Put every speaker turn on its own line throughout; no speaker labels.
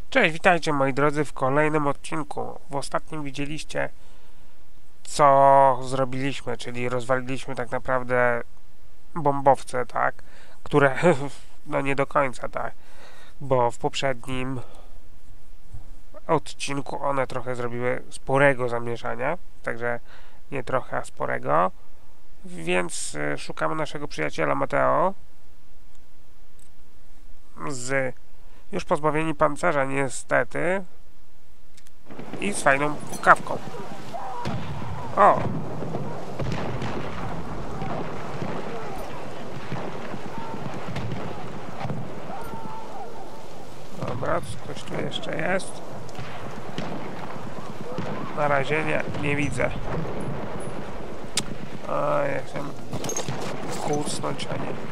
Cześć, witajcie moi drodzy w kolejnym odcinku. W ostatnim widzieliście, co zrobiliśmy, czyli rozwaliliśmy tak naprawdę bombowce, tak? Które, no nie do końca, tak? Bo w poprzednim odcinku one trochę zrobiły sporego zamieszania, także nie trochę, a sporego. Więc szukamy naszego przyjaciela Mateo z już pozbawieni pancerza niestety i z fajną kawką. O! Dobra, coś tu jeszcze jest. Na razie nie widzę. A, ja chcę kucnąć, a nie.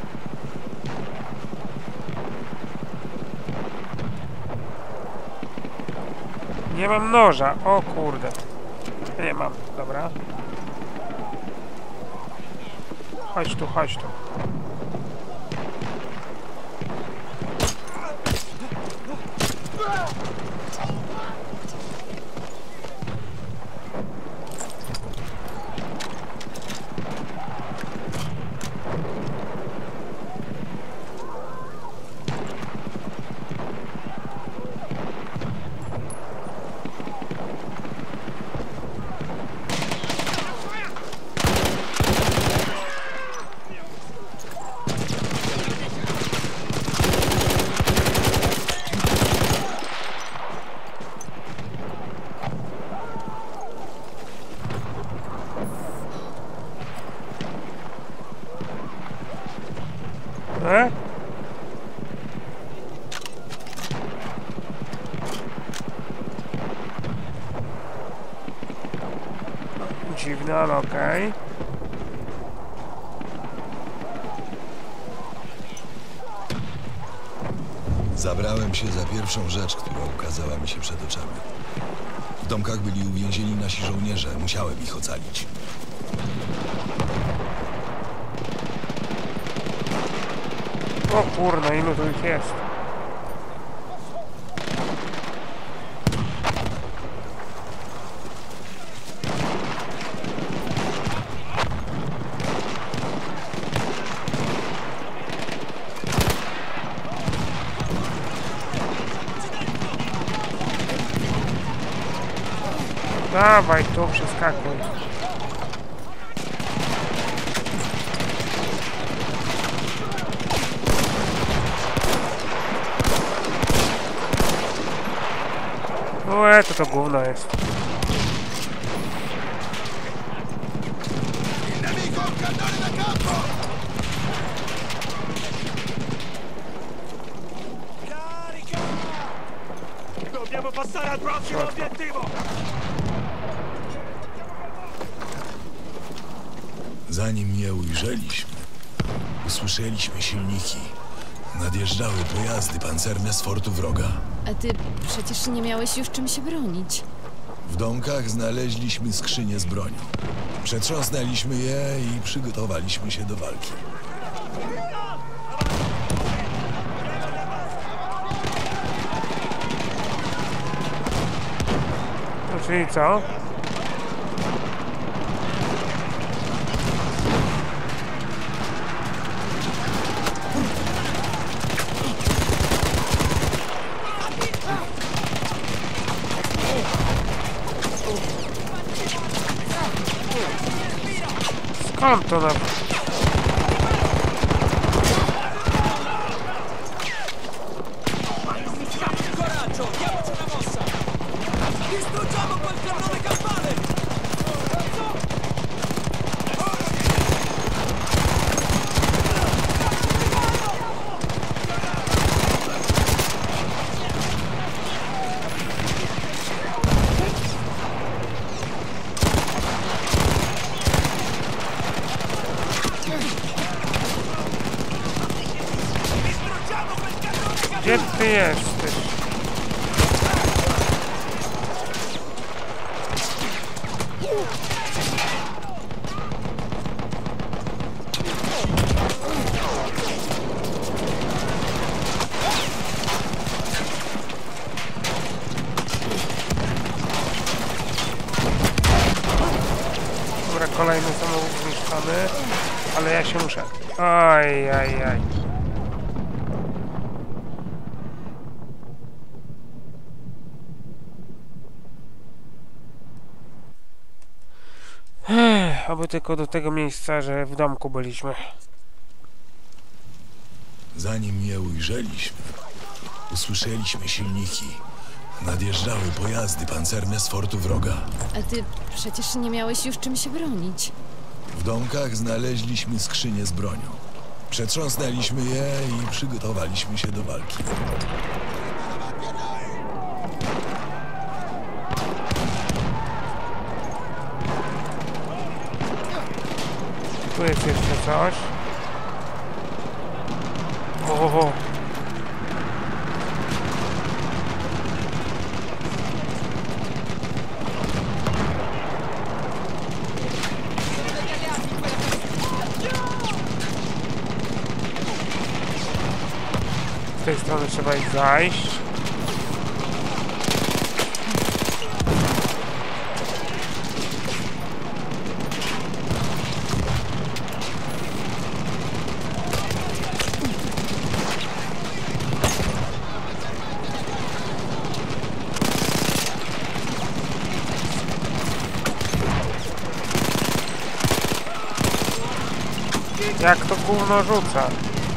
Nie mam noża, o kurde. Nie mam, dobra. Chodź tu, chodź tu. Dziwne, ale okej.
Zabrałem się za pierwszą rzecz, która ukazała mi się przed oczami. W domkach byli uwięzieni nasi żołnierze. Musiałem ich ocalić.
O kurna, ilu tu ich jest? Dawaj tu, przeskakuj. Łe, to gówno jest.
Dobbiamo passare al prossimo obiettivo!
Zanim je ujrzeliśmy, usłyszeliśmy silniki. Nadjeżdżały pojazdy pancerne z fortu wroga.
A ty przecież nie miałeś już czym się bronić.
W domkach znaleźliśmy skrzynie z bronią. Przetrząsnęliśmy je i przygotowaliśmy się do walki.
No czyli co? Skąd to na...
Coraggio, diamoci una mossa! Distruggiamo quel cannone campale!
Gdzie ty jesteś? kolejny samochód zniszczony, ale ja się muszę... Aj, aj, aj. Oby tylko do tego miejsca, że w domku byliśmy.
Zanim je ujrzeliśmy, usłyszeliśmy silniki. Nadjeżdżały pojazdy pancerne z fortu wroga.
A ty przecież nie miałeś już czym się bronić.
W domkach znaleźliśmy skrzynie z bronią. Przetrząsnęliśmy je i przygotowaliśmy się do walki.
Tu jest jeszcze coś. Oho. Z tej strony trzeba ich zajść. Jak to gówno rzuca?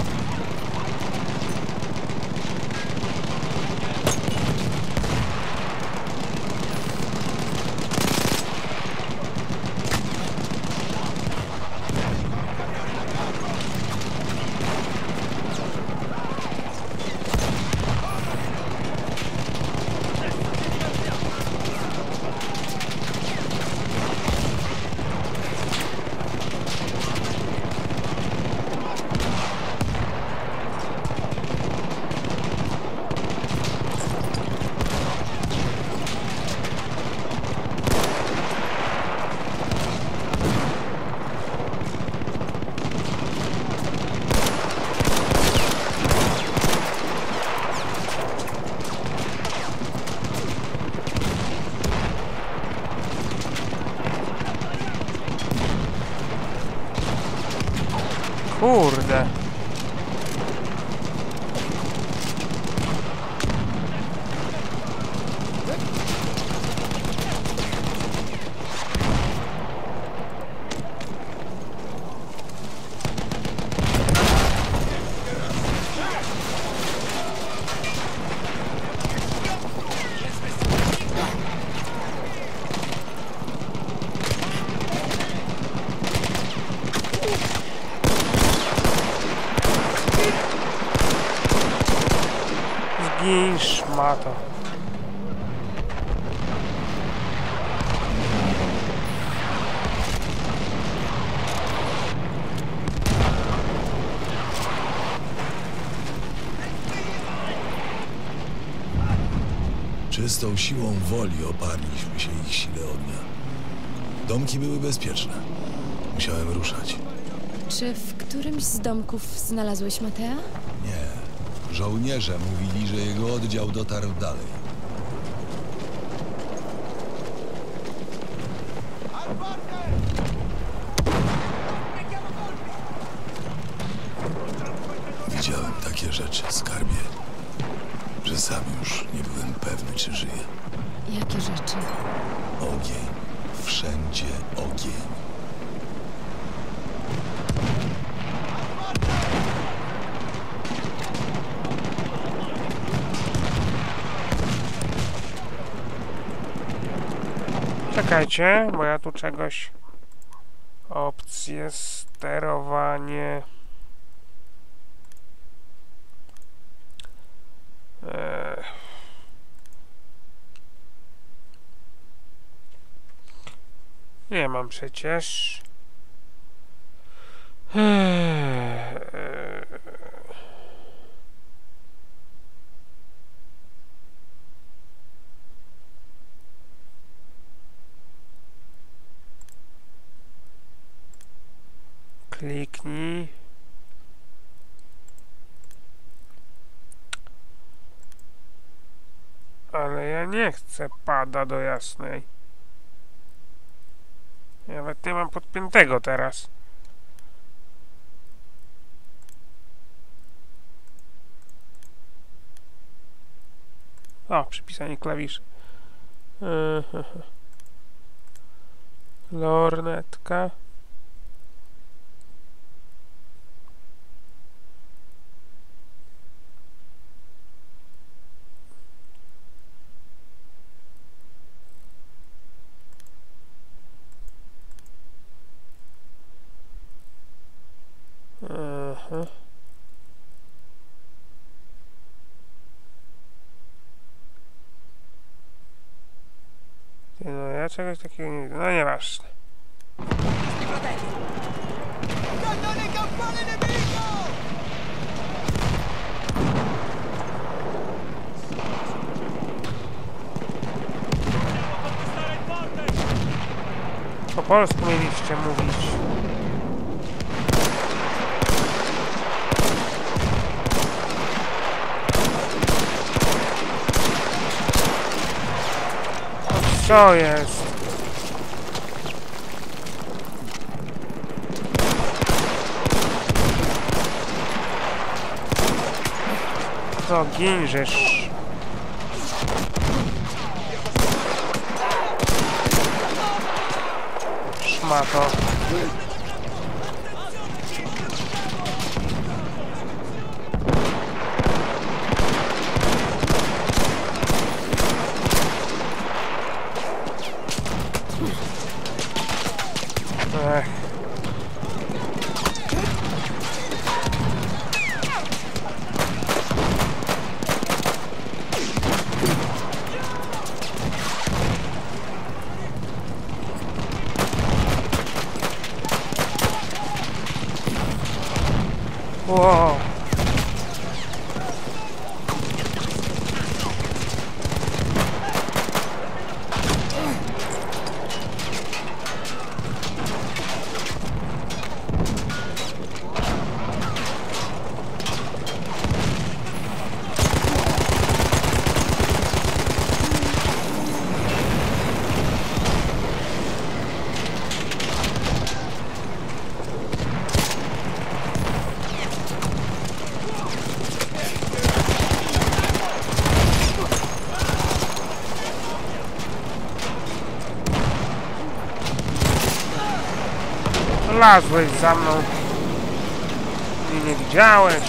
Kurde. Zgin, szmato.
Czystą siłą woli oparliśmy się ich sile ognia. Domki były bezpieczne. Musiałem ruszać.
Czy w którymś z domków znalazłeś Matea?
Nie. Żołnierze mówili, że jego oddział dotarł dalej. Widziałem takie rzeczy, skarbie, że sam już nie byłem pewny, czy żyję.
Jakie rzeczy?
Ogień. Wszędzie ogień.
Czekajcie, bo ja tu czegoś... Opcje, sterowanie... Nie mam przecież... Kliknij. Ale ja nie chcę pada do jasnej. Ja nawet nie mam podpiętego teraz. O, przypisanie klawiszy. Lornetka. Aha. No ja czegoś takiego nie widzę. No nieważne.
Cannone campane nemico!
Po polsku mieliście mówić. Co jest? Co ginżysz? Szmato. Ech. Wow. Lazłeś za mną i nie widziałeś.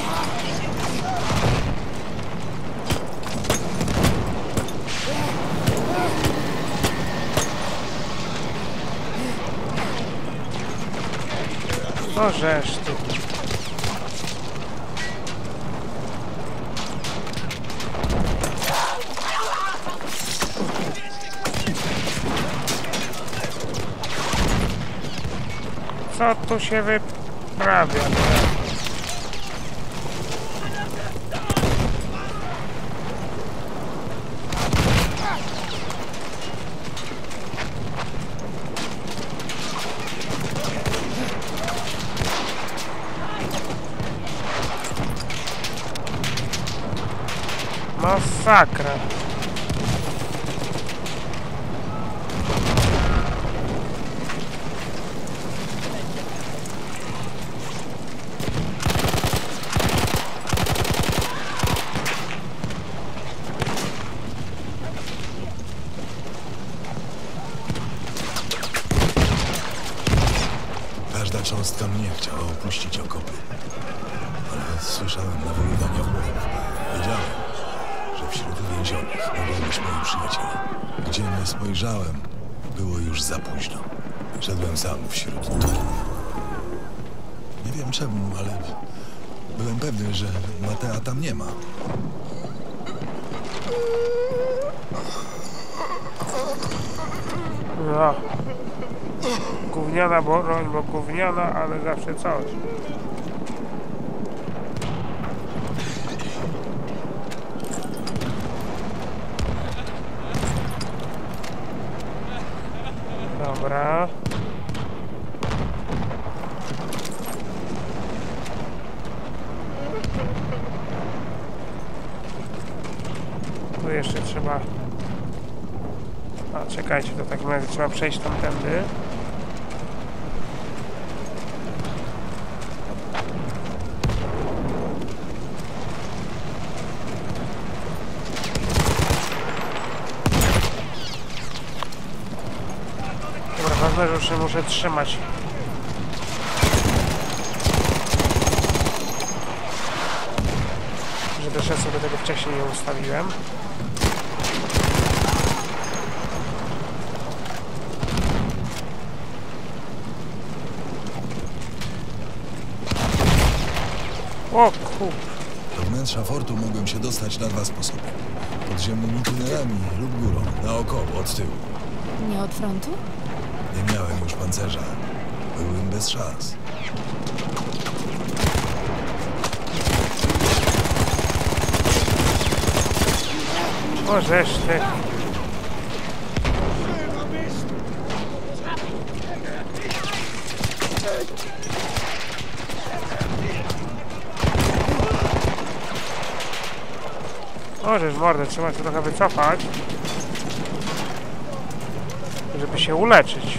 No żeż ty. Co tu się wyprawia? Masakra.
Każda cząstka mnie chciała opuścić okopy. Ale słyszałem nawoływania włosów. Wiedziałem, że wśród więzionych mogą być moi przyjaciele. Gdzie nie spojrzałem, było już za późno. Szedłem sam wśród trupów. Nie wiem czemu, ale byłem pewny, że Matea tam nie ma.
No. Gówniana broń, bo gówniana, ale zawsze coś. Dobra. Tu jeszcze trzeba... A, czekajcie, to w takim razie trzeba przejść tamtędy. kamerę już się muszę trzymać. Że też ja sobie tego wcześniej nie ustawiłem. O kur...
Do wnętrza fortu mogłem się dostać na 2 sposoby. Podziemnymi tunelami lub górą, naokoło, od tyłu.
Nie od frontu?
Nie miałem już pancerza. Byłem bez szans.
O żeż ty. O żeż mordę, trzeba się trochę wycofać, żeby się uleczyć.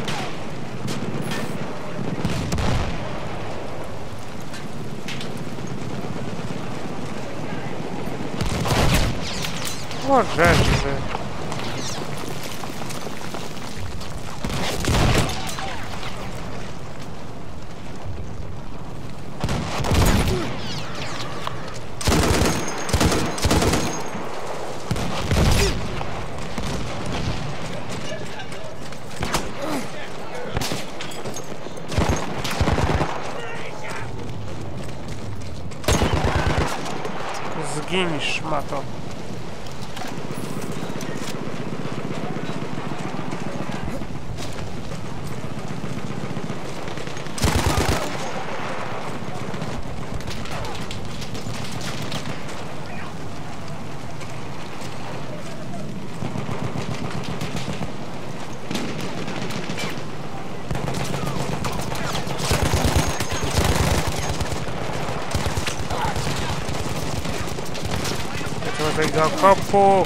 O żeż ty. Zgiń, szmato. Trzeba do okopu.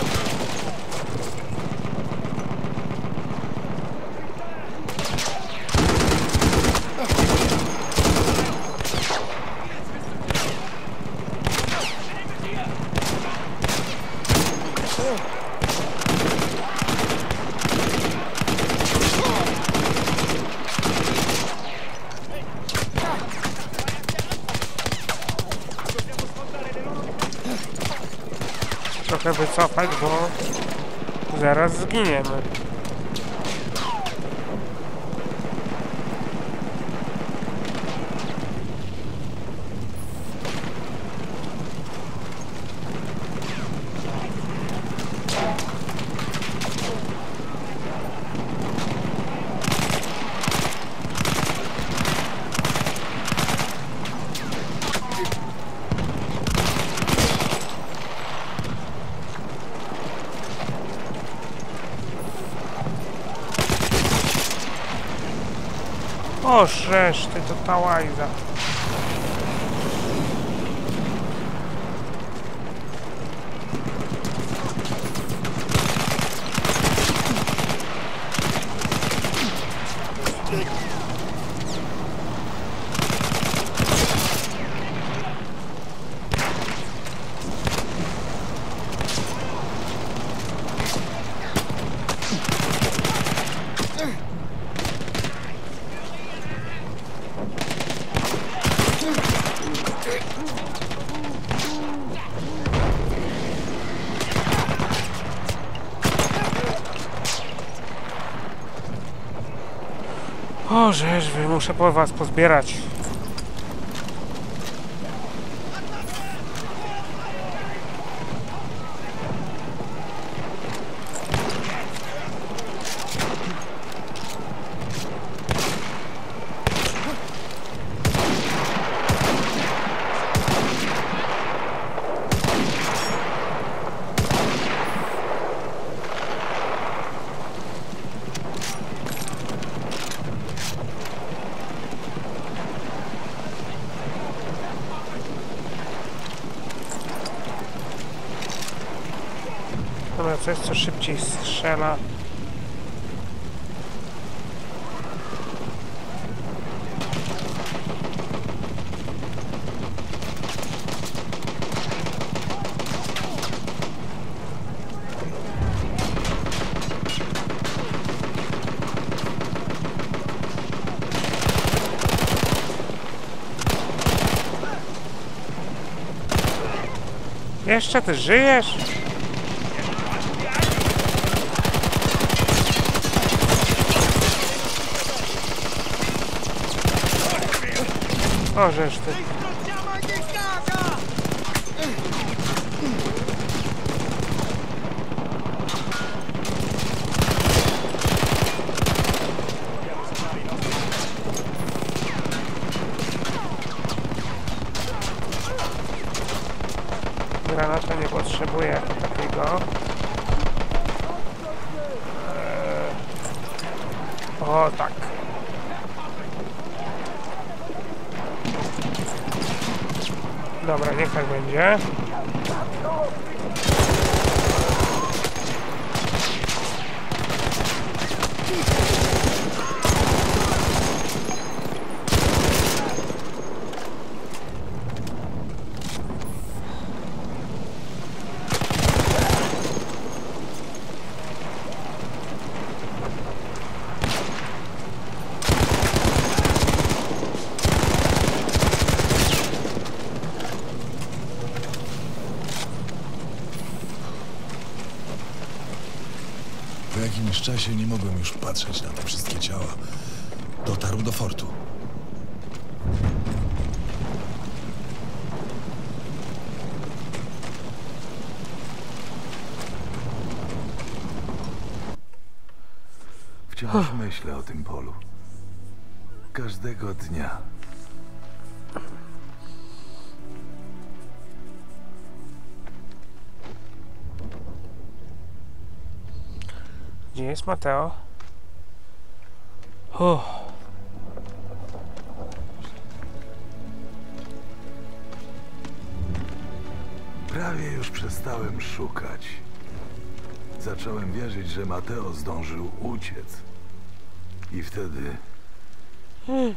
Trochę wycofać, bo zaraz zginiemy. O, reszty to ta łajza. O, żeżwy, muszę po was pozbierać. Dobra, coś co szybciej strzela. Jeszcze ty żyjesz? O, żeż ty. Granata nie potrzebuje takiego. O, tak. Dobra, niech tak będzie.
Po jakimś czasie nie mogłem już patrzeć na te wszystkie ciała. Dotarł do fortu.
Wciąż myślę o tym polu. Każdego dnia.
Gdzie jest Mateo?
Prawie już przestałem szukać. Zacząłem wierzyć, że Mateo zdążył uciec. I wtedy...
Nie!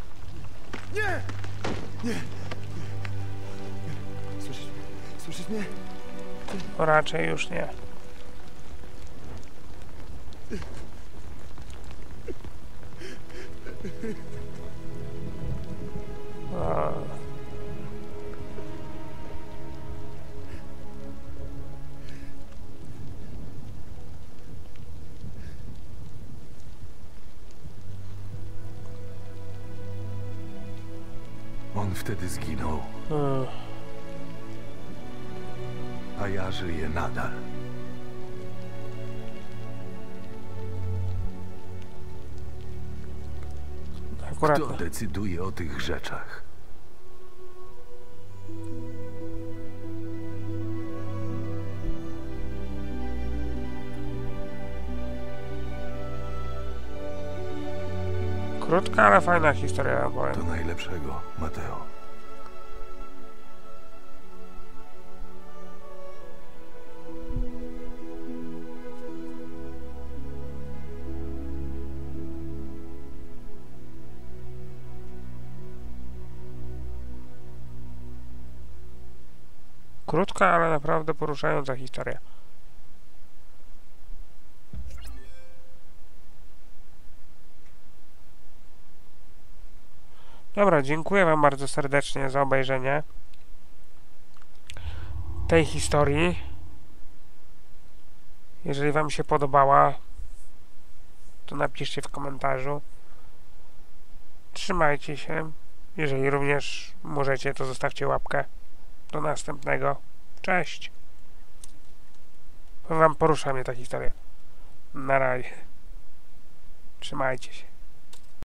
Nie! Słyszysz mnie?
O, raczej już nie. O.
On wtedy zginął, a ja żyję nadal.
Akurat.
Kto decyduje o tych rzeczach?
Krótka, ale fajna historia, ja powiem.
To najlepszego, Mateo.
Krótka, ale naprawdę poruszająca historia. Dobra, dziękuję wam bardzo serdecznie za obejrzenie tej historii. Jeżeli wam się podobała, to napiszcie w komentarzu. Trzymajcie się. Jeżeli również możecie, to zostawcie łapkę. Do następnego. Cześć. Wam porusza mnie ta historia. Na razie. Trzymajcie się.